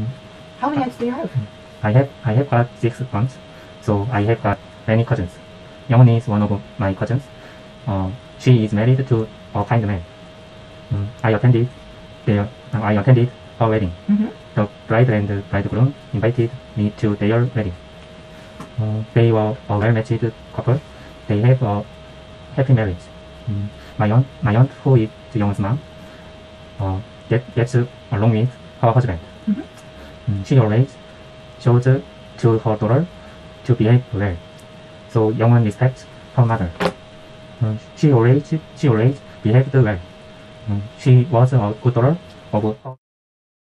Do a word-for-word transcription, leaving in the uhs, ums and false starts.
Mm. How many aunts do you have? I have I have got six aunts, so I have got many cousins. Youngwon is one of my cousins. Uh, she is married to a kind man. Mm. I attended their I attended her wedding. Mm-hmm. The bride and bridegroom invited me to their wedding. Uh, they were a well-matched couple. They have a happy marriage. Mm. My aunt, my aunt, who is Youngwon's mom, uh, get, gets along with her husband. Mm-hmm. Mm. She always shows to her daughter to behave well. So Youngwon respects her mother. Uh, she always she always behaved well. Mm. She was a good daughter of her.